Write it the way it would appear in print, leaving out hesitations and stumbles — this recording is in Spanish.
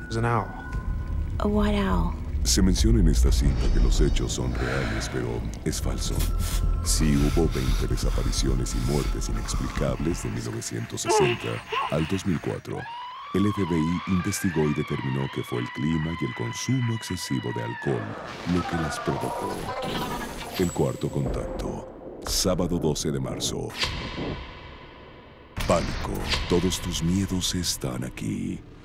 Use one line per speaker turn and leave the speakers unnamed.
There's an owl.
A white owl.
Se menciona en esta cinta que los hechos son reales, pero es falso. Sí hubo 20 desapariciones y muertes inexplicables de 1960 al 2004. El FBI investigó y determinó que fue el clima y el consumo excesivo de alcohol lo que las provocó. El cuarto contacto, sábado 12 de marzo. Pánico, todos tus miedos están aquí.